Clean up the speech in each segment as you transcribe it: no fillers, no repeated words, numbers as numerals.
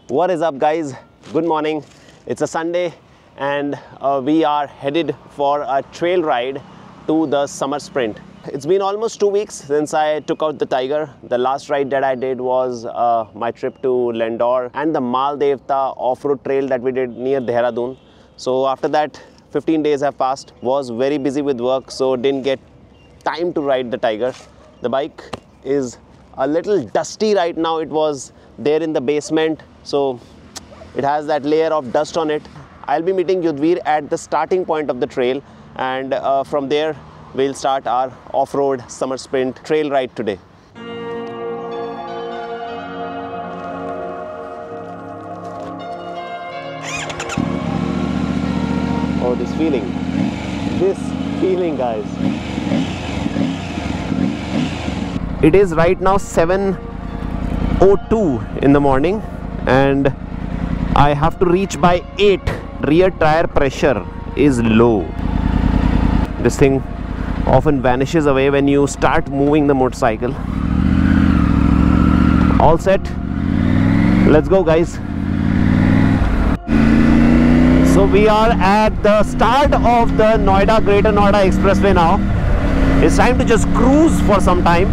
What is up, guys? Good morning. It's a Sunday and we are headed for a trail ride to the summer sprint. It's been almost 2 weeks since I took out the Tiger. The last ride that I did was my trip to Lendore and the Maldevta off-road trail that we did near Dehradun. So after that, 15 days have passed. Was very busy with work, so didn't get time to ride the Tiger. The bike is a little dusty right now. It was there in the basement, so it has that layer of dust on it. I'll be meeting Yudhvir at the starting point of the trail, and from there we'll start our off-road summer sprint trail ride today. Oh, this feeling, guys. It is right now 7:02 in the morning and I have to reach by 8. Rear tire pressure is low. This thing often vanishes away when you start moving the motorcycle. All set. Let's go, guys. So we are at the start of the Greater Noida Expressway now. It's time to just cruise for some time.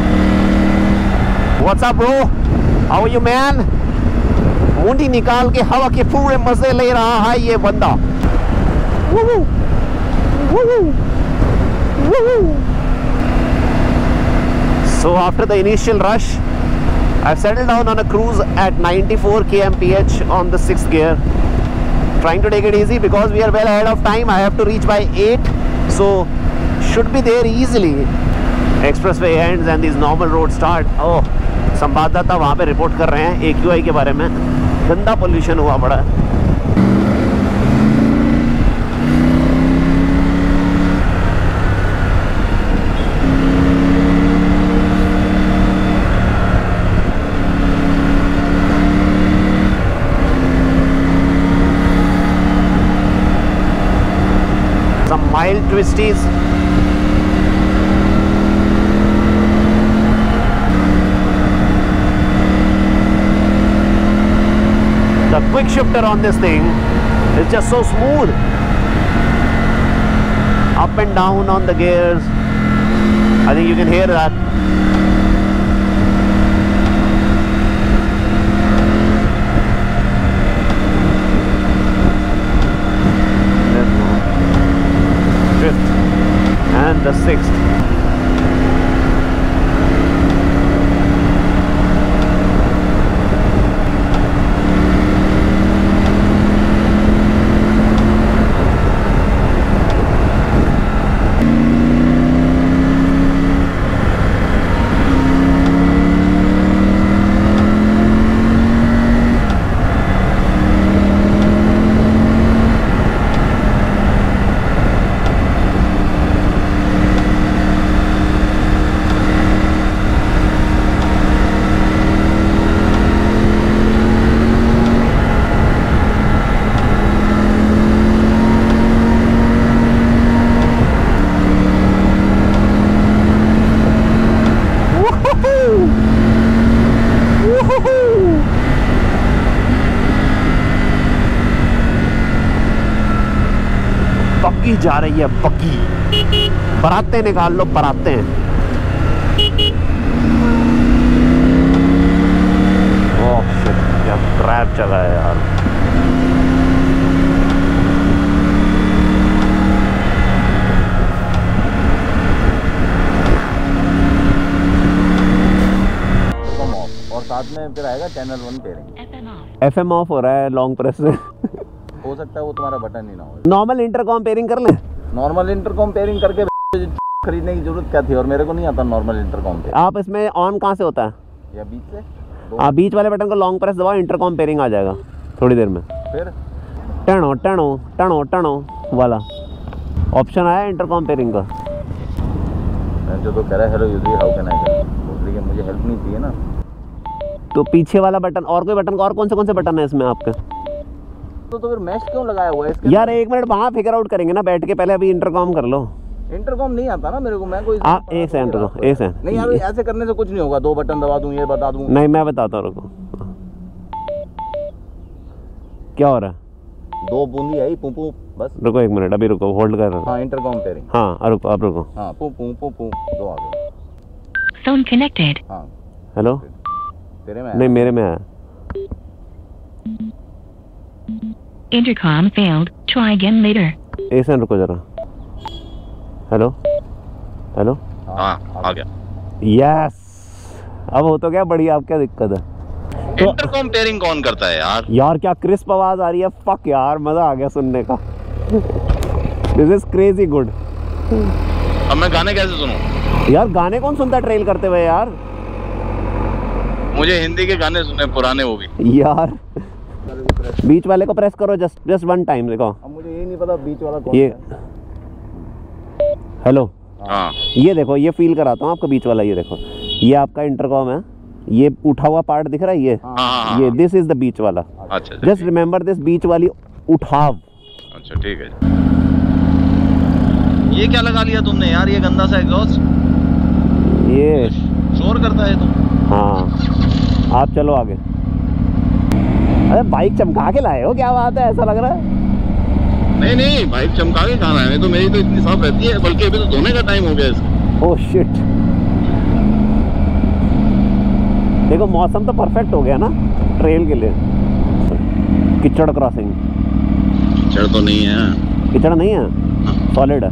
What's up, bro? How are you, man? मुंडी निकाल के हवा के पूरे मजे ले रहा है ये बंदा. Woo-hoo! Woo-hoo! Woo-hoo! So after the initial rush, I've settled down on a cruise at 94 kmph on the 6th gear. Trying to take it easy because we are well ahead of time. I have to reach by 8, so should be there easily. Expressway ends and these normal roads start. Oh, संवाददाता वहाँ पे report कर रहे हैं AQI के बारे में. गंदा पोल्यूशन हुआ पड़ा है. Some mild twisties. The quick shifter on this thing is just so smooth. Up and down on the gears. I think you can hear that. Fifth and the 6th. बग्गी जा रही है, बग्गी. बराते निकाल लो, बराते हैं. ओह शिट, क्या trap चला है यार. और साथ में फिर आएगा चैनल 1 पेयरिंग. FM ऑफ हो रहा है लॉन्ग प्रेस से. हो सकता है वो तुम्हारा बटन ही ना हो. नॉर्मल इंटरकॉम पेयरिंग कर लें. नॉर्मल इंटरकॉम पेयरिंग करके खरीदने की जरूरत क्या थी, और मेरे को नहीं आता नॉर्मल इंटरकॉम पे. आप इसमें ऑन कहाँ से होता है? या बीच से. आप बीच वाले बटन को लॉन्ग प्रेस दबाओ, इंटरकॉम पेयरिंग आ जाएगा थोड़ी देर में. फिर टनो टनो टनो टनो वाला ऑप्शन आया इंटरकॉम पेयरिंग का. जो तो कह रहा है hello user how can I help, लेकिन मुझे हेल्प नहीं चाहिए ना. तो पीछे वाला बटन और कोई बटन, और कौन से बटन है इसमें आपके? तो फिर मैश क्यों लगाया हुआ है इसके? यार 1 मिनट वहाँ फिगर आउट करेंगे ना बैठ के. पहले अभी इंटरकॉम कर लो. इंटरकॉम नहीं आता ना मेरे को. मैं कोई एक सेकंड रुको, एक सेकंड. नहीं यार ऐसे करने से कुछ नहीं होगा. 2 बटन दबा दूं, ये बता दूं. नहीं मैं बताता हूँ रुको. क्या हो रहा है? 2 बूंदी आई पू पू बस। रुको 1 मिनट, अभी रुको, होल्ड कर रहा हूँ। हाँ इंटरकॉम पेयरिंग। हाँ रुको, आप रुको। हाँ पू पू पू पू 2 आ गए। Phone connected. हाँ हेलो, तेरे में नहीं मेरे में आया। Intercom failed. Try again later. एक सेकंड रुको जरा। हेलो हेलो, हाँ आ गया। यस, अब हो तो क्या बढ़िया, आप क्या दिक्कत है? तो इंटरकॉम पेयरिंग कौन करता है यार? यार क्या क्रिस्प आवाज आ रही है, फक यार, मजा आ गया सुनने का। This is crazy good. अब मैं गाने कैसे सुनूं? यार गाने कौन सुनता है ट्रेल करते हुए यार? मुझे हिंदी के गाने सुने, पुराने वो भी। यार बीच वाले को प्रेस करो, जस्ट 1 टाइम, देखो। अब मुझे ये नहीं पता बीच वाला कौन ये है। हेलो, हाँ ये देखो, ये फील कराता हूँ आपको बीच वाला, ये देखो, ये आपका इंटरकॉम है, ये उठा हुआ पार्ट दिख रहा है, ये हाँ ये दिस इज द बीच वाला। अच्छा जस्ट रिमेम्बर दिस, बीच वाली उठाव। अच्छा ठीक है। ये क्या लगा लिया तुमने यार, ये गंदा सा एग्जॉस्ट ये शोर करता है तुम। हाँ, आप चलो आगे। अरे बाइक चमका के लाए हो, क्या बात है, ऐसा लग रहा है? नहीं नहीं, बाइक चमका के कहाँ है, तो मेरी तो इतनी साफ रहती है, बल्कि अभी तो धोने का टाइम हो गया इसका। Oh shit. देखो मौसम तो परफेक्ट हो गया ना ट्रेल के लिए। कीचड़ क्रॉसिंग। कीचड़ तो नहीं है। कीचड़ नहीं है, सॉलिड है।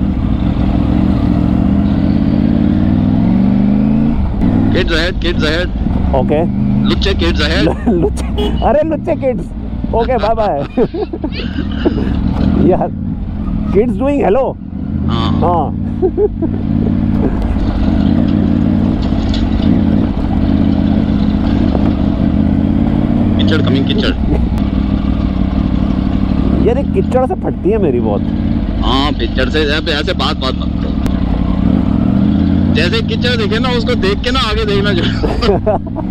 Kids ahead, kids ahead. Okay. लुच्चे किड्स अहेड। लुच्चे, अरे लुच्चे किड्स। Okay bye bye. यार किड्स डूइंग हेलो। हाँ हाँ। कीचड़ कमिंग, कीचड़। यार ये कीचड़ से फटती है मेरी बहुत। हाँ कीचड़ से ऐसे बात मत करो। जैसे कीचड़ देखे ना, उसको देख के ना आगे देखना जो।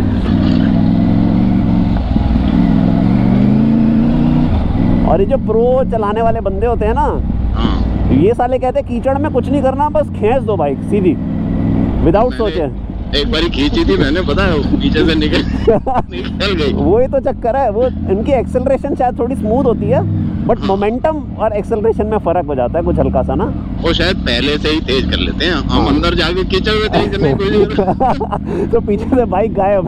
और ये जो प्रो चलाने वाले बंदे होते हैं ना, हाँ ये साले कहते हैं कीचड़ में कुछ नहीं करना, बस खींच दो बाइक सीधी, विदाउट सोचे। एक बारी खींची थी मैंने, पता है, पीछे से निकल गई। वही तो चक्कर है, वो इनकी एक्सेलरेशन शायद थोड़ी स्मूथ होती है, बट मोमेंटम और एक्सेलरेशन में फर्क हो जाता है कुछ हल्का सा ना। वो शायद पहले से ही तेज कर लेते हैं, हम अंदर जाके कीचड़ में तेज करने की कोशिश। तो पीछे से बाइक गायब।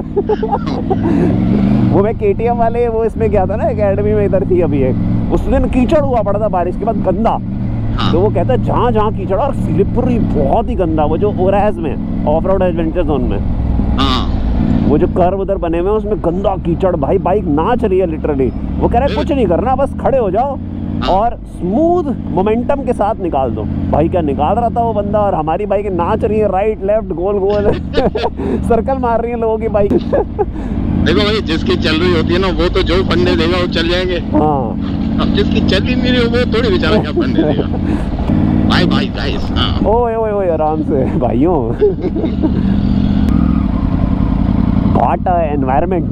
वो मैं KTM वाले वो इसमें गया था ना, एकेडमी में इधर थी अभी एक, उस दिन कीचड़ हुआ पड़ा था बारिश के बाद गंदा। हाँ। तो वो कहता है जहाँ जहाँ कीचड़ और स्लिपरी बहुत ही गंदा, वो जो ओराज में ऑफ रोड एडवेंचर जोन में, हाँ वो जो कर्व उधर बने हुए हैं उसमें गंदा कीचड़, भाई बाइक नाच रही है लिटरली। वो कह रहा है कुछ नहीं करना, बस खड़े हो जाओ और स्मूथ मोमेंटम के साथ निकाल दो। भाई क्या निकाल रहा था वो बंदा, और हमारी बाइक नाच रही है, राइट लेफ्ट गोल गोल सर्कल मार रही है लोगों की बाइक। देखो भाई, जिसकी चल रही होती है ना, वो तो जो फंडे देगा वो चल जाएंगे। हाँ, अब जिसकी चल ही नहीं रही वो थोड़ी बेचारा क्या फंडे देगा। Bye bye guys. हाँ ओए ओए ओए आराम से भाइयों। What a environment.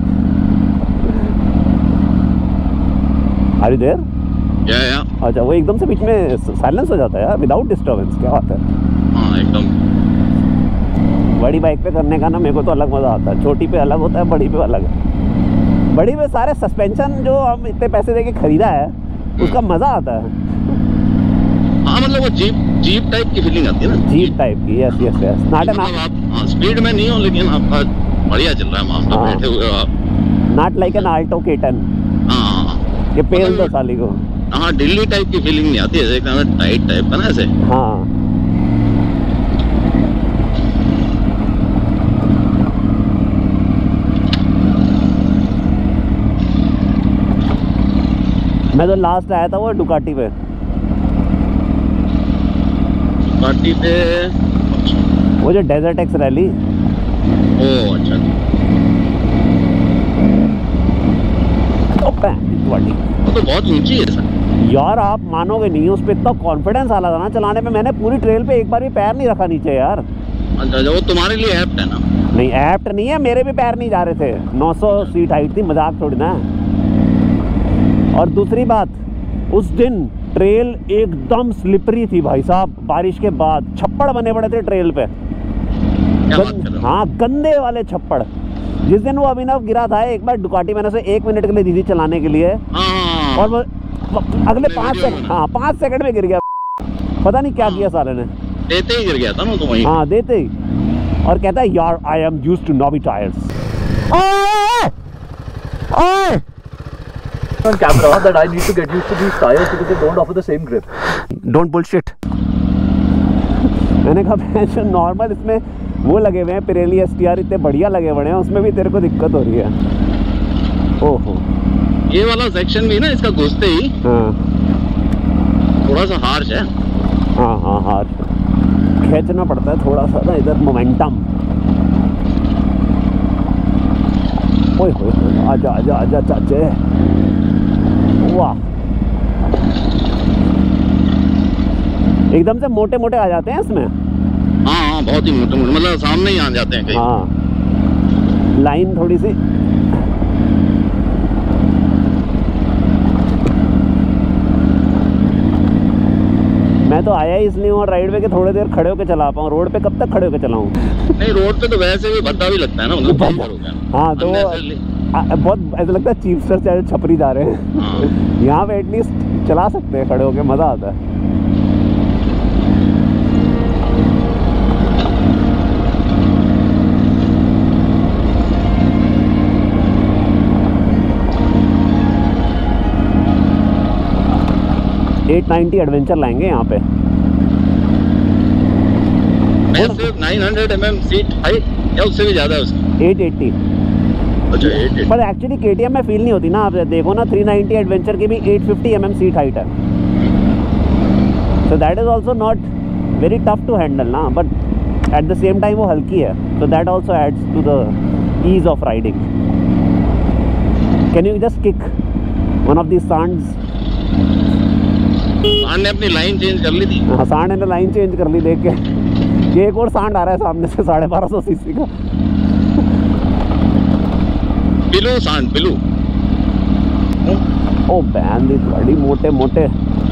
Are you there? या अच्छा, वो एकदम से बीच में साइलेंस हो जाता है यार, विदाउट डिस्टर्बेंस, क्या बात है। हाँ एकदम। बड़ी बाइक पे करने का ना मेरे को तो अलग मज़ा आता है, छोटी पे अलग होता है, बड़ी पे अलग है। बड़ी पे सारे सस्पेंशन जो हम इतने पैसे देके खरीदा है उसका मज़ा आता है। हाँ मतलब वो जीप टाइप की फीलिंग आती है ना, जीप टाइप की। यस यस यस, नॉट मतलब आप स्पीड में नहीं हो, लेकिन आपका बढ़िया चल रहा है मामला, हाँ। बैठे हुए हो आप। Not like an Alto K10। हाँ ये पेल दो साली को। हाँ, दिल्ली टाइप की फीलिंग नहीं आती है, एकदम टाइट टाइप का ना ऐसे। हाँ मैं तो लास्ट आया था वो डुकाटी पे। पार्टी पे? वो जो डेजर्ट एक्स रैली। ओ अच्छा। वो तो बहुत ऊंची है सर। यार आप मानोगे नहीं, उस पे इतना कॉन्फिडेंस आ रहा था ना चलाने में, मैंने पूरी ट्रेल पे एक बार भी पैर नहीं रखा नीचे यार। अच्छा, वो तुम्हारे लिए एप्ट है ना? नहीं एप्ट नहीं है, मेरे भी पैर नहीं जा रहे थे। 900 सीट हाइट थी, मजाक थोड़ी ना। और दूसरी बात, उस दिन ट्रेल एकदम स्लिपरी थी भाई साहब, बारिश के बाद छप्पड़ बने पड़े थे ट्रेल पे। क्या बात कर रहे हो? हाँ गंदे वाले छप्पड़। जिस दिन वो अभिनव गिरा था एक बार डुकाटी मैंने उसे 1 मिनट के लिए दी थी चलाने के लिए, हाँ और वो अगले 5 सेकंड, हाँ 5 सेकंड में गिर गया। पता नहीं क्या किया साले ने, देते ही गिर गया था ना तो वहीं। हाँ देते ही, और कहता है यार I am used to knobby tyres. On camera that I need to get used to these tires because they don't offer the same grip. Don't bullshit. मैंने कहा नॉर्मल इसमें वो लगे हुए हैं पिरेली STR इतने बढ़िया लगे हुए हैं, उसमें भी तेरे को दिक्कत हो रही है। ओहो, ये वाला सेक्शन भी ना इसका घुसते ही हाँ थोड़ा सा हार्श है। हाँ हाँ हार्श, खींचना पड़ता है थोड़ा सा ना इधर मोमेंटम। ओए होए, आजा आजा आजा चाचे, वाह एकदम से मोटे मोटे आ जाते हैं इसमें। हाँ बहुत ही मोटे मोटे, मतलब सामने ही आ जाते हैं कहीं। हाँ लाइन थोड़ी सी, मैं तो आया ही इसलिए हूँ राइड पे कि थोड़ी देर खड़े होकर चला पाऊँ। रोड पे कब तक खड़े होकर चलाऊँ? नहीं रोड पे तो वैसे भी भद्दा भी लगता है ना, मतलब भद्दा। हो गया। हाँ तो बहुत ऐसा लगता है चीपस्टर चाहे छपरी जा रहे हैं। हाँ। यहाँ पे एटलीस्ट चला सकते हैं खड़े होकर, मज़ा आता है। $890 एडवेंचर लाएंगे यहाँ पे। वैसे 900 mm सीट हाइट या उससे भी ज़्यादा है उसकी? 880। अच्छा 880। पर एक्चुअली KTM में फील नहीं होती ना, आप देखो ना 390 एडवेंचर की भी 850 mm सीट हाइट है, so that is also not very tough to handle ना, but at the same time वो हल्की है, so that also adds to the ease of riding. Can you just kick one of the सांड्स? सांड ने अपनी line change कर ली थी। हाँ सांड ने लाइन चेंज कर ली देख के। ये एक और सांड आ रहा है सामने से 1250 सीसी का। बिलू सांड बिलू। ओ बैन दी बड़ी मोटे मोटे।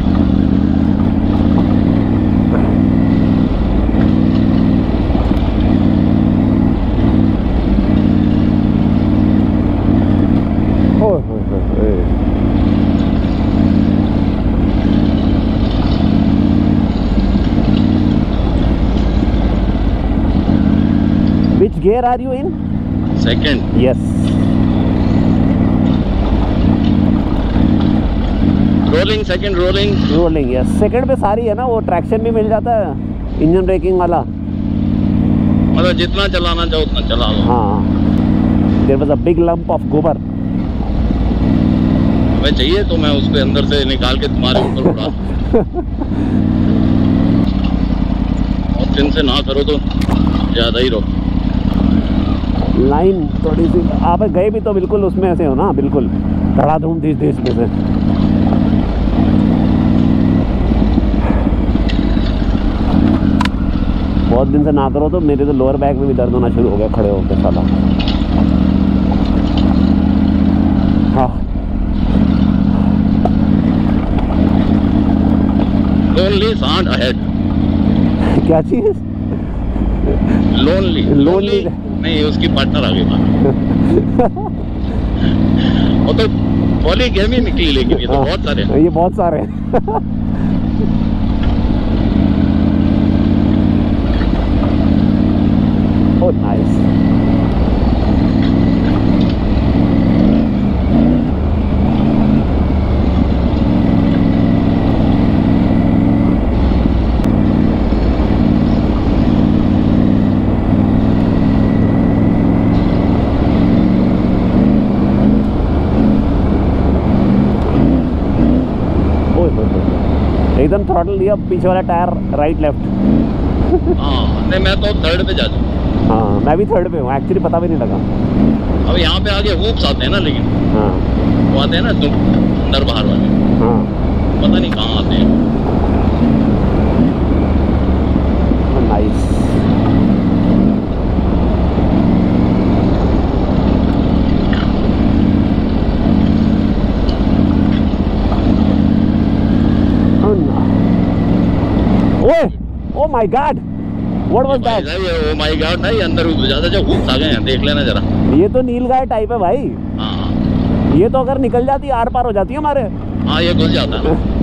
Which gear are you in? Second. Yes. Rolling, second rolling. Rolling, yes. Second पे सारी है ना, वो ट्रैक्शन भी मिल जाता है, इंजन ब्रेकिंग वाला। मतलब जितना चलाना चाहो उतना चला लो। हाँ। There was a big lump of गोबर। मैं चाहिए तो मैं उसके अंदर से निकाल के तुम्हारे ऊपर उड़ा। और दिन से ना करो तो ज़्यादा ही रहो। लाइन थोड़ी सी आप गए भी तो बिल्कुल उसमें ऐसे हो ना, बिल्कुल धड़ाधूम देश देश में से। बहुत दिन से ना करो तो मेरे तो लोअर बैक में भी दर्द होना शुरू हो गया खड़े होकर साला। हाँ लोनली सांड अहेड। क्या चीज? लोनली नहीं, उसकी पार्टनर आगे वो तो पॉली गेम ही निकली, लेकिन ये तो बहुत सारे हैं। ये बहुत सारे हैं। Oh nice. एकदम थ्रॉटल दिया, पीछे वाला टायर राइट लेफ्ट। हाँ नहीं मैं तो थर्ड पे जा चुका। हाँ मैं भी थर्ड पे हूँ, एक्चुअली पता भी नहीं लगा। अब यहाँ पे आगे हुप्स आते हैं ना, लेकिन हाँ वो आते हैं ना तुम अंदर बाहर वाले, हाँ पता नहीं कहाँ आते हैं। Nice. Oh my God! What was that? Oh my God नहीं, अंदर ज्यादा जो हुप्स आ गए हैं, देख लेना जरा। ये तो नीलगाय टाइप है भाई। हाँ ये तो अगर निकल जाती आर पार हो जाती है हमारे। हाँ, ये घुस जाता है ना।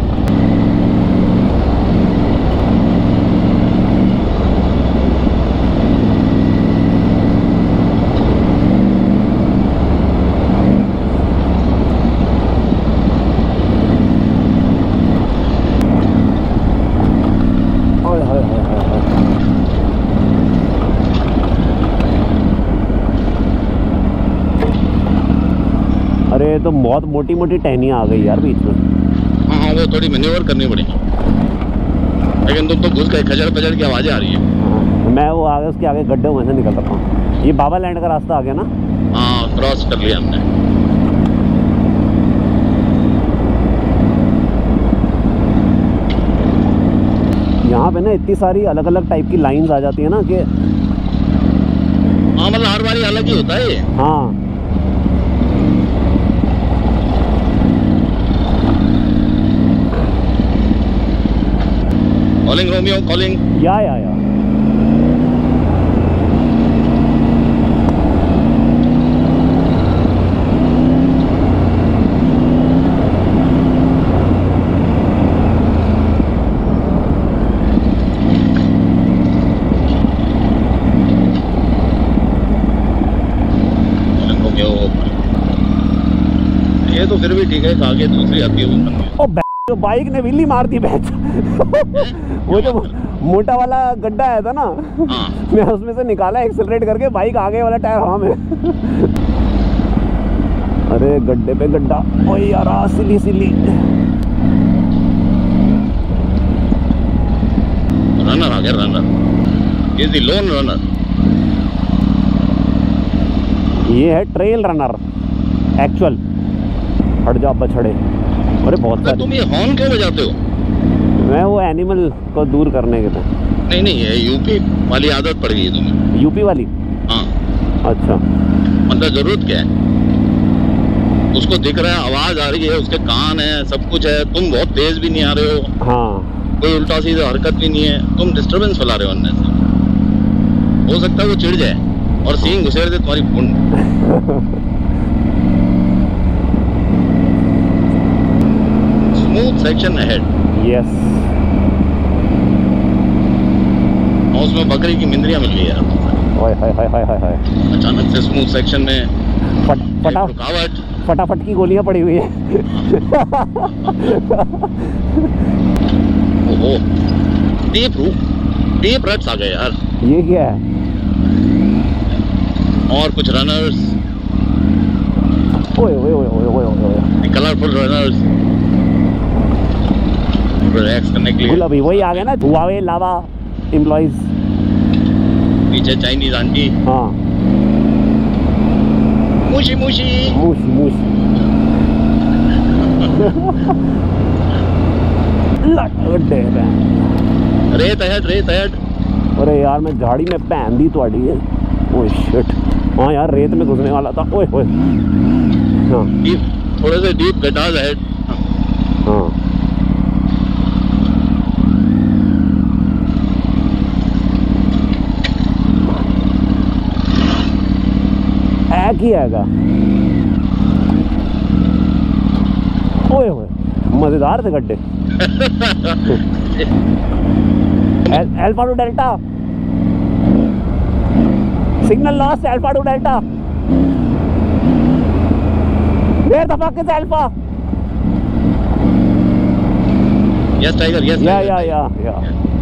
अरे तो बहुत मोटी मोटी टहनियाँ आ गई यार बीच में। हाँ, वो थोड़ी मैन्यूवर करनी पड़ेगी, लेकिन तुम तो घुस गए, खजर पजर की आवाजें आ रही है। मैं वो आगे उसके आगे गड्ढे में से निकल रहा हूँ। ये बाबा लैंड का रास्ता आ गया ना। हाँ, क्रॉस कर लिया हमने। यहाँ पे ना इतनी सारी अलग अलग टाइप की लाइंस आ जाती है ना कि हाँ, मतलब हर बारी अलग ही होता है ये। हाँ कॉलिंग रोमियो, कॉलिंग। या ये तो फिर भी ठीक है, आगे दूसरी आती है वो। ओ जो बाइक ने विल्ली मार दी बैच। वो जो मोटा वाला गड्ढा आया था ना, हाँ। मैं उसमें से निकाला एक्सेलरेट करके, बाइक आगे वाला टायर हवा में। अरे गड्ढे पे गड्ढा, ओए यार सिली सिली। रनर आ गया, runner is the lone runner. ये है ट्रेल रनर एक्चुअल। हट जा बछड़े। अरे बहुत सारे। तुम ये हॉर्न क्यों बजाते हो? मैं वो एनिमल को दूर करने के लिए। नहीं, ये यूपी वाली आदत पड़ गई है तुम्हें। यूपी वाली? हाँ। अच्छा, मतलब जरूरत क्या है? उसको दिख रहा है, आवाज आ रही है, उसके कान है, सब कुछ है, तुम बहुत तेज भी नहीं आ रहे हो। हाँ। कोई उल्टा सीधा हरकत भी नहीं है, तुम डिस्टरबेंस फैला रहे हो अंदर से। हो सकता है वो चिढ़ जाए और सींग घुसेड़ दे तुम्हारी खून। Smooth section ahead. यस। और उसमें बकरी की मिंद्रियां मिल गई यार। ओए हाय हाय हाय हाय। अचानक से स्मूथ सेक्शन में रुकावट। फटाफट की गोलियां पड़ी हुई है। ओहो, डीप रट्स आ गए यार। ये क्या है? और कुछ रनर्स। ओए ओए ओए ओए ओए, कलरफुल रनर्स रिलैक्स करने के लिए। अभी वही आ गया ना, हुआवे लावा एम्प्लॉइज। पीछे चाइनीज आंटी। हाँ, मूशी मूशी मूशी मूशी। रेत अहेड। अरे यार मैं झाड़ी में पहन दी थोड़ी है। ओए शिट। हाँ यार रेत में घुसने वाला था। ओए ओए। हाँ डीप, थोड़े से डीप गटार्स अहेड। हाँ। ही आएगा। ओए ओए, मजेदार थे गड्ढे। Alpha to delta, signal lost. Alpha to delta, देर दफा के alpha. Yes tiger, yes. Yeah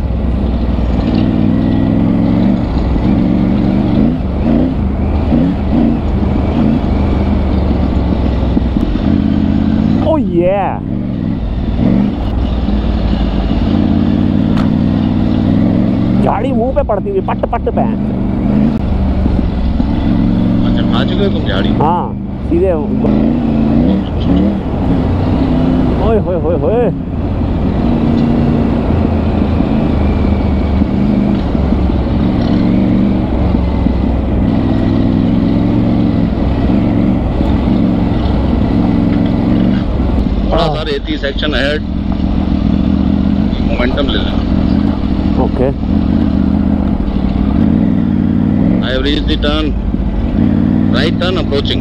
Yeah. झाड़ी मुंह पे पड़ती हुई पट पट पे। अच्छा, खा चुके हो तुम झाड़ी? हाँ, सीधे। ओए होए होए होए। रेती सेक्शन अहेड, मोमेंटम ले लेना। Okay. I have reached the turn. Right turn approaching.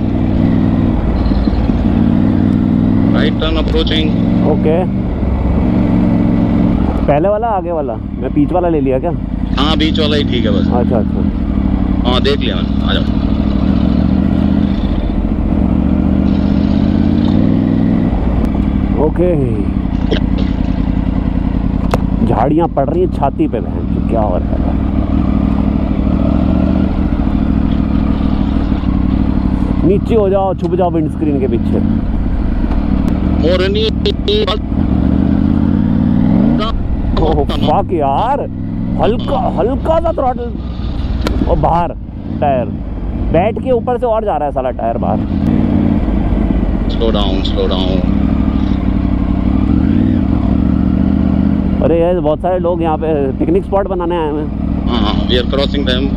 Right turn approaching. Okay, पहले वाला आगे वाला, मैं बीच वाला ले लिया क्या? हाँ बीच वाला ही ठीक है बस। अच्छा अच्छा, हाँ देख लिया मैंने, आ जाओ। ओके, झाड़ियाँ पड़ रही हैं छाती पे, बहन क्या हो रहा है। नीचे हो जाओ, छुप जाओ विंड स्क्रीन के पीछे। मोरनी ओह फक यार, हल्का हल्का सा थ्रॉटल और बाहर टायर, बैठ के ऊपर से और जा रहा है साला टायर बाहर। Slow down, slow down. अरे यार बहुत सारे लोग यहाँ पे पिकनिक स्पॉट बनाने आए हैं। हाँ we are crossing them.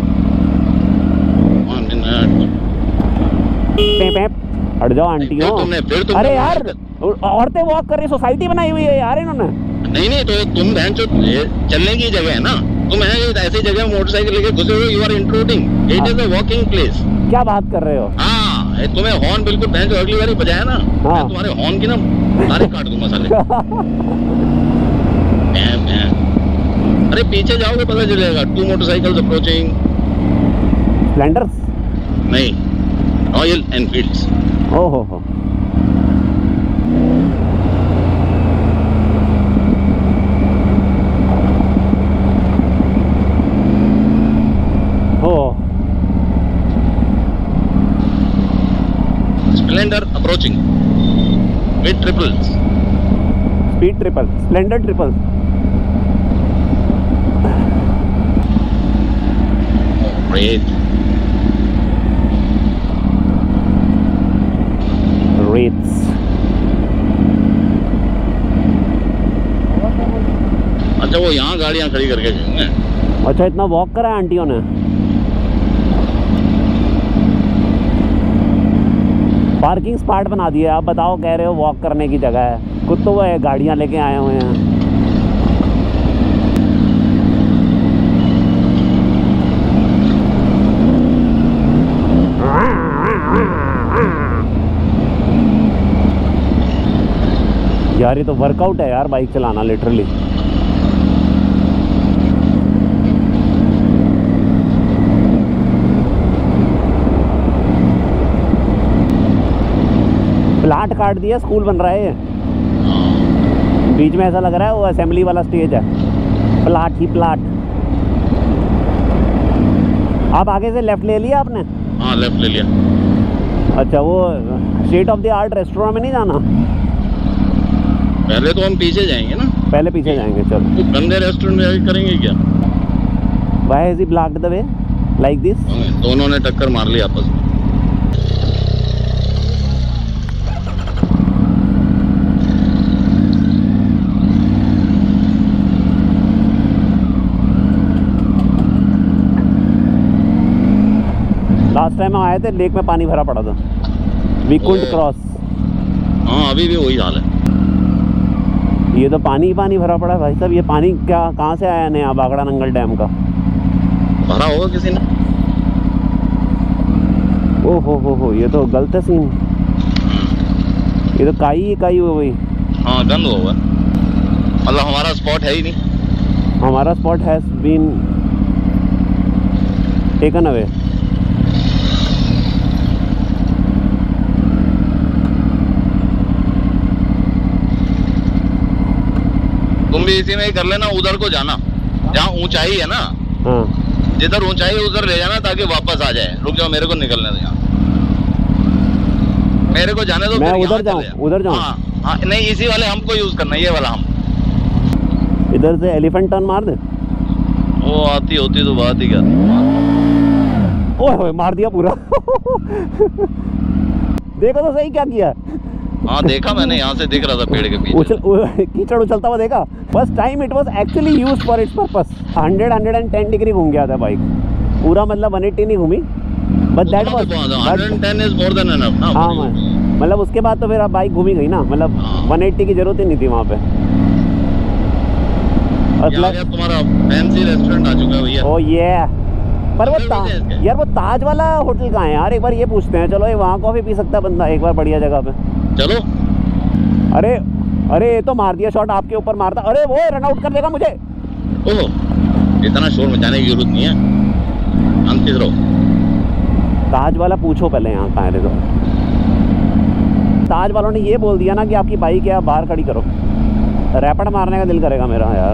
1 minute. हट जाओ आंटियों। तुमने अरे यार औरतें वॉक कर रही, सोसाइटी बनाई हुई है यार इन्होंने। नहीं तो तुम बहन जो चलने की जगह है ना, तुम ऐसी जगह मोटरसाइकिल लेके घुसे हुए, you are intruding. It is a walking place. क्या बात कर रहे हो? हाँ, तुम्हें हॉर्न बिल्कुल बहन जो अगली बार बजाया ना, मैं तुम्हारे हॉर्न की ना सारे काट दूंगा साले। अरे पीछे जाओगे पता चलेगा। 2 मोटरसाइकिल्स अप्रोचिंग। स्प्लेंडर्स नहीं, रॉयल एनफील्ड्स। ओहो हो, Splendor approaching with triples. Speed Triple, Splendor triple. रेत रेट्स। अच्छा वो यहाँ गाड़ियाँ खड़ी करके गए हैं। अच्छा इतना वॉक करा है आंटियों ने। पार्किंग स्पॉट बना दिया। आप बताओ, कह रहे हो वॉक करने की जगह है, खुद तो वो है गाड़ियाँ लेके आए हुए हैं। यार ये तो वर्कआउट है यार, बाइक चलाना लिटरली। प्लाट काट दिया, स्कूल बन रहा है ये। बीच में ऐसा लग रहा है वो असेंबली वाला स्टेज है। प्लाट ही प्लाट। आप आगे से लेफ्ट ले लिया आपने? हाँ लेफ्ट ले लिया। अच्छा वो state of the art restaurant में नहीं जाना? पहले तो हम पीछे जाएंगे ना। पहले पीछे जाएंगे, चलो। तो गंदे रेस्टोरेंट में जाके करेंगे क्या? Why has he blocked the way like this? दोनों ने टक्कर मार ली आपस में। लास्ट टाइम हम आए थे, लेक में पानी भरा पड़ा था। We couldn't cross। हाँ अभी भी वही हाल है। ये तो पानी ही पानी भरा पड़ा है भाई साहब। ये पानी क्या कहाँ से आया नया बागड़ा नंगल डैम का? भरा होगा किसी ने। ओ हो, ये तो गलत है सीन। ये तो काई ही काई हो गई। हाँ गंद होगा, मतलब हमारा स्पॉट है ही नहीं। हमारा spot has been taken away. तुम भी इसी में ही कर लेना, उधर को जाना जहाँ ऊंचाई है ना। हाँ जिधर ऊंचाई है उधर ले जाना ताकि वापस आ जाए। रुक जाओ, मेरे को निकलने दो यहाँ, मेरे को जाने दो। मैं उधर जाऊँ? उधर जाऊँ? हाँ हाँ, नहीं इसी वाले हमको यूज करना, ये वाला हम। इधर से एलिफेंट टर्न मार दे। वो आती होती तो बात ही क्या थी। ओए मार दिया पूरा। देखो तो सही क्या किया। हाँ देखा मैंने, यहाँ से दिख रहा था पेड़ के पीछे। कीचड़ उछलता हुआ देखा। First time it was actually used for its purpose. 110 degree घूम गया था बाइक पूरा, मतलब 180 नहीं घूमी, but that was 110 is more than enough ना। हाँ मतलब उसके बाद तो फिर अब बाइक घूमी गई ना, मतलब 180 की जरूरत ही नहीं थी वहाँ पे। और तुम्हारा फैंसी रेस्टोरेंट आ चुका है भैया। ओ ये पर वो यार वो ताज वाला होटल कहाँ है यार, एक बार ये पूछते हैं। चलो वहाँ कॉफी पी सकता है बंदा एक बार बढ़िया जगह पे। चलो। अरे अरे ये तो मार दिया शॉट, आपके ऊपर मारता। अरे वो रन आउट कर देगा मुझे। ओह, इतना शोर मचाने की जरूरत नहीं है, शांति से रहो। ताज वाला पूछो पहले यहाँ कहाँ है। तो ताज वालों ने ये बोल दिया ना कि आपकी बाइक है, आप बाहर खड़ी करो। रैपिड मारने का दिल करेगा मेरा यार।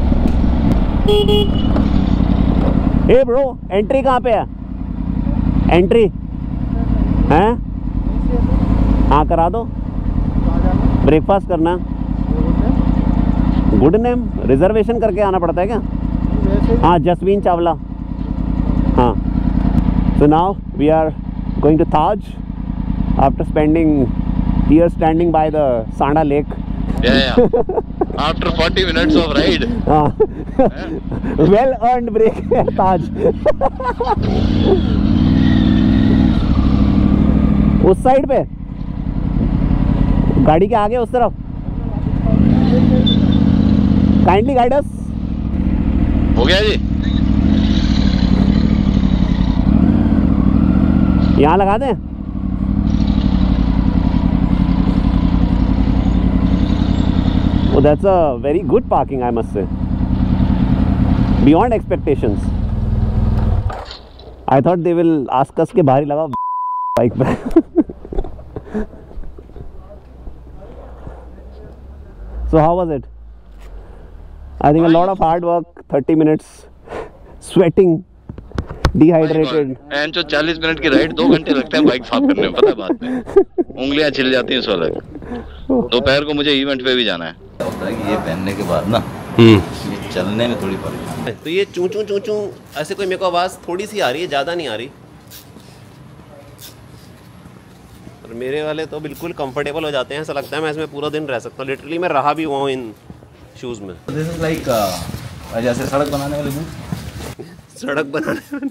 ए ब्रो, एंट्री कहाँ पे है? एंट्री हैं? हाँ करा दो। ब्रेकफास्ट करना है। गुड नेम, रिजर्वेशन करके आना पड़ता है क्या? हाँ, जसवीन चावला। हाँ, so now we are going to Taj after spending years standing by the Sanda Lake. Yeah. After 40 minutes of ride. Well earned break Taj. उस साइड पे गाड़ी के आगे उस तरफ। Kindly guide us. हो गया जी, यहाँ लगा दें। Oh, that's a very good parking, I must say. Beyond expectations. I thought they will ask us के बाहर ही लगा बाइक पे। So how was it? I think a lot of hard work, 30 minutes, sweating, dehydrated. And जो 40 minute की ride 2 घंटे लगते हैं bike साफ करने में, पता है बात में। उंगलियां छिल जाती हैं सो अलग। दोपहर को मुझे इवेंट पे भी जाना है। होता है कि ये पहनने के बाद ना ये चलने में थोड़ी परेशानी। तो ये चूं चूं चूं चूं ऐसे कोई मेरे को आवाज़ थोड़ी सी आ रही है, ज़्यादा नहीं आ रही। और मेरे वाले तो बिल्कुल कंफर्टेबल हो जाते हैं, ऐसा लगता है मैं इसमें पूरा दिन रह सकता हूँ। लिटरली मैं रहा भी हुआ हूँ इन शूज़ में। दिस इज लाइक जैसे सड़क बनाने वाले बूट। सड़क बनाने वाले।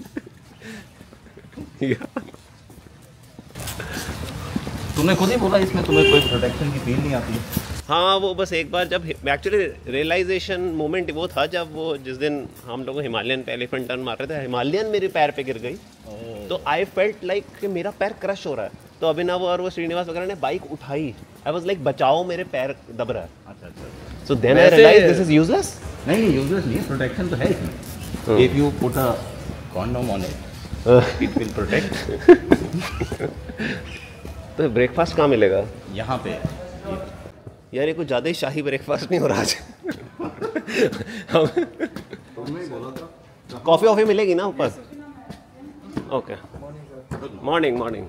तुमने खुद ही बोला इसमें तुम्हें कोई प्रोटेक्शन की फील नहीं आती है। हाँ, वो बस एक बार जब एक्चुअली रियलाइजेशन मोमेंट वो था जब वो जिस दिन हम लोग हिमालयन पे एलिफेंट टर्न मार रहे थे, हिमालयन मेरे पैर पे गिर गई। तो आई फेल्ट लाइक कि मेरा पैर क्रश हो रहा है। तो अभिनव और वो श्रीनिवास वगैरह ने बाइक उठाई। आई वाज लाइक बचाओ, मेरे पैर दब रहा है। अच्छा। So then I realise this is useless. नहीं यूजलेस नहीं है, प्रोटेक्शन तो है इसमें। If you put a condom on it it will protect. तो ब्रेकफास्ट कहाँ मिलेगा? यहाँ पे यार ये कुछ ज़्यादा ही शाही ब्रेकफास्ट नहीं हो रहा आज। कॉफ़ी वॉफ़ी मिलेगी ना ऊपर? Okay, morning morning.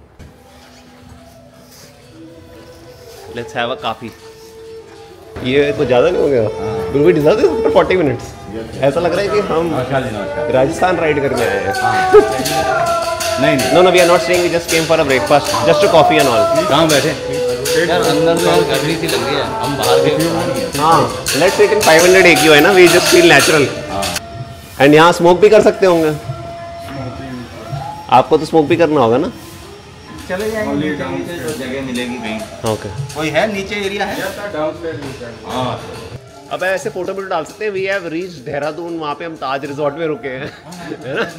Let's have a coffee. ये कुछ ज़्यादा नहीं हो गया? Will we deserve this after 40 minutes? ऐसा लग रहा है कि हम राजस्थान राइड करके आए हैं। नहीं no we are not staying, we just came for a breakfast, just a coffee and all. कहाँ बैठे यार? अंदर तो यार गर्मी सी लग रही है, हम बाहर के। हाँ, लेट्स इट इन 500 AQ है ना, we just feel natural. And यहाँ स्मोक भी कर सकते होंगे। आपको तो स्मोक भी करना होगा ना? चले जाएंगे, जो जगह मिलेगी कहीं। ओके, कोई है नीचे एरिया है? हाँ, अब ऐसे फोटो भी डाल सकते हैं। वी हैव रीच देहरादून, वहाँ पे हम ताज रिजॉर्ट में रुके हैं, है ना?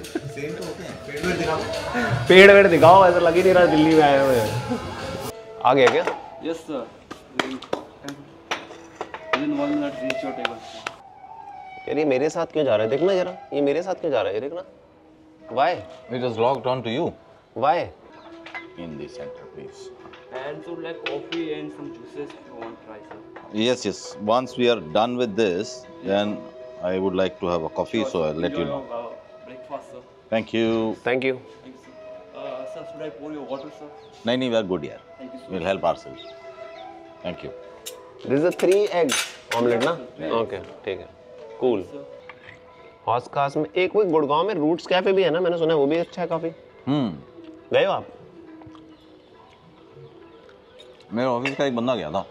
पेड़ वेड़ दिखाओ, ऐसा लग ही नहीं रहा दिल्ली में आए हुए हैं। आ गया क्या? Yes, sir. Within 1 minute, reach your table. यार ये मेरे साथ क्यों जा रहा है? देखना जरा, ये मेरे साथ क्यों जा रहा है? ये देखना। Why? it is locked on to you Why? in the center, please. And so like coffee and some juices if you want to try, sir. Yes. Once we are done with this, then I would like to have a coffee, so I'll let you know. Breakfast, sir. Thank you. Thank you. Thank you, sir. Sir, should I pour your water, sir? No, we are good here. Thank you, sir. We'll help ourselves. Thank you. This is a 3 egg omelette ना? Okay, ठीक है। Cool. हौस खास में एक वो गुड़गांव में roots cafe भी है ना, मैंने सुना है वो भी अच्छा है काफी। गए हो आप? मेरे ऑफिस का एक बंदा गया था।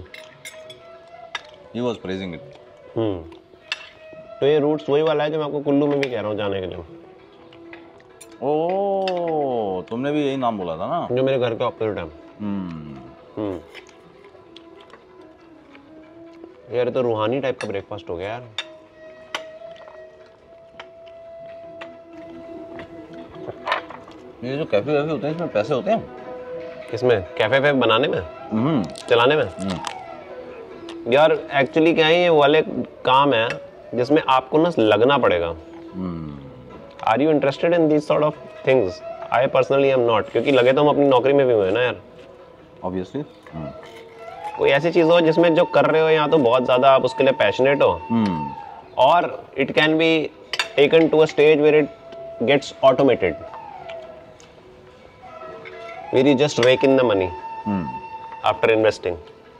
He was praising it. तो ये रूट्स वही वाला है जो मैं आपको कुल्लू में भी कह रहा हूँ जाने के लिए। ओह, तुमने भी यही नाम बोला था ना? जो मेरे घर के ऑपोजिट है। यार तो रूहानी टाइप का ब्रेकफास्ट हो गया यार। ये जो कैफे वैफे होते हैं इसमें पैसे होते हैं? किसमें? कैफे वैफे बनाने में, चलाने में? यार एक्चुअली क्या है, ये वाले काम है जिसमें आपको ना लगना पड़ेगा। Are you interested in this sort of things? I personally am not, क्योंकि लगे तो हम अपनी नौकरी में भी हुए ना यार। ऑब्वियसली। कोई ऐसी चीज हो जिसमें जो कर रहे हो यहाँ तो बहुत ज्यादा आप उसके लिए पैशनेट हो, और it can be taken to a stage where it gets automated, where you just rake in the money after investing।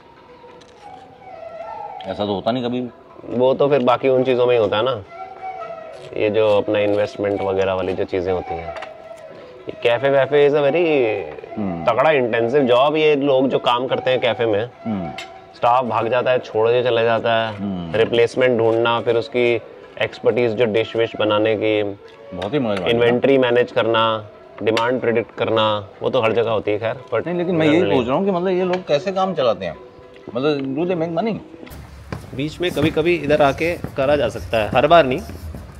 ऐसा तो होता नहीं कभी भी। वो तो फिर बाकी उन चीज़ों में ही होता है ना, ये जो अपना इन्वेस्टमेंट वगैरह वाली जो चीज़ें होती हैं। ये कैफ़े वैफे इज़ अ वेरी तगड़ा इंटेंसिव जॉब। ये लोग जो काम करते हैं कैफ़े में, स्टाफ भाग जाता है, छोड़ के चला जाता है, रिप्लेसमेंट ढूंढना, फिर उसकी एक्सपर्टीज जो डिश विश बनाने की, बहुत ही मजा, इन्वेंट्री मैनेज करना, डिमांड प्रेडिक्ट करना, वो तो हर जगह होती है खैर। बट नहीं, लेकिन मैं यही पूछ रहा हूँ कि मतलब ये लोग कैसे काम चलाते हैं, मतलब डू दे मेक मनी? बीच में कभी कभी इधर आके करा जा सकता है, हर बार नहीं।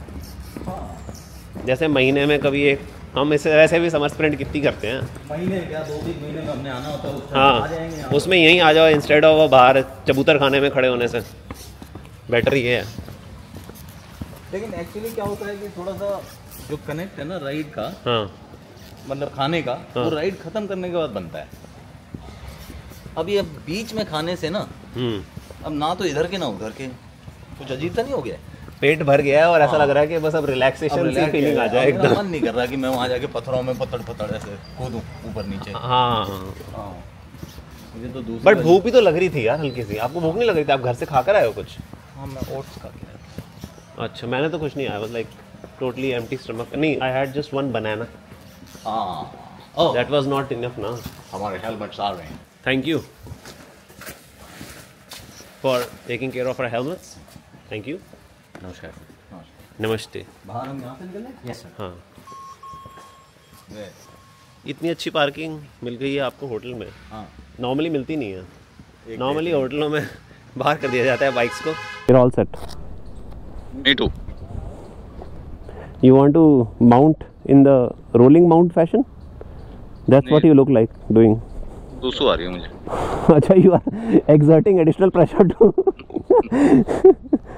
जैसे महीने में कभी एक, हम इसे वैसे भी समर स्प्रिंट कितनी करते हैं, महीने क्या 2-3 महीने में हमने आना होता है, हाँ, उसमें यहीं आ जाओ इंस्टेड ऑफ बाहर चबूतर खाने में खड़े होने से। बेटर ये है। लेकिन एक्चुअली क्या होता है कि थोड़ा सा जो कनेक्ट है ना राइड का, हाँ, मतलब खाने का, वो राइड खत्म करने के बाद बनता है। अब ये बीच में खाने से ना, अब ना तो इधर के ना उधर के, कुछ अजीब सा नहीं हो गया? पेट भर गया है और ऐसा लग रहा है कि बस अब रिलैक्सेशन सी फीलिंग आ जाए एकदम। मन नहीं कर रहा कि मैं वहाँ जाके पत्थरों में पत्थर ऐसे कूदूं ऊपर नीचे। हाँ, मुझे तो दूसरी बट भूख भी तो लग रही थी यार हल्की सी। आपको भूख नहीं लग रही थी? आप घर से खा कर आए हो कुछ? हाँ, मैं ओट्स खा के आया। अच्छा, मैंने तो कुछ नहीं, I was like totally empty stomach. नहीं, I had just one banana. हाँ, दैट वाज नॉट इनफ ना। हमारे हेलमेट्स आ रहे हैं। Thank you for taking care of our helmets. Thank you. नमस्कार। नमस्ते। बाहर हम यहाँ से निकले? Yes sir. हाँ, इतनी अच्छी पार्किंग मिल गई है आपको होटल में। हाँ, नॉर्मली मिलती नहीं है। नॉर्मली होटलों में बाहर कर दिया जाता है बाइक्स को। You're all set. Me too. You want to mount in the rolling mount fashion? That's what you look like doing. दूसू आ रही है मुझे। अच्छा, you are exerting additional pressure to